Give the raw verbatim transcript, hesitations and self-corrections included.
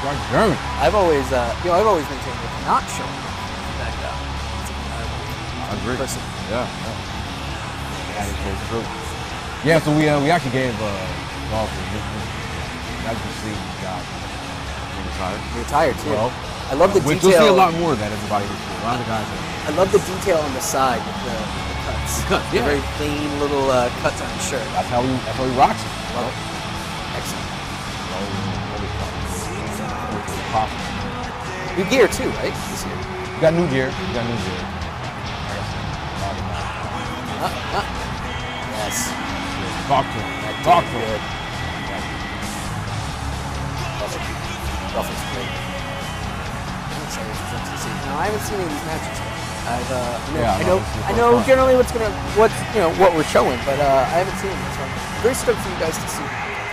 Like German. I've always, uh, you know, I've always maintained that not showing that uh, I agree. person. Yeah. yeah. That is very true. Yeah, so we uh, we actually gave uh, Dolph as you see, he got retired. Retired too. Well, I love the which detail. you'll see a lot more of that everybody this year. A lot of the guys. Are, I love the detail on the side with the, the cuts. The cuts, The yeah. very clean little uh, cuts on his shirt. That's how he. That's how he rocks it. Love it. Excellent. New gear too, right? This year. You got new gear. You got new gear. Uh, uh. Yes. Talk to him. That Talk did to him. good. Love it. Dolph is great. I'm excited for folks to see. Now I haven't seen any of these matches yet. I've, uh, I know, Yeah, I know, I know generally what's gonna, what's you know, what we're showing, but uh, I haven't seen them. So I'm very stoked for you guys to see.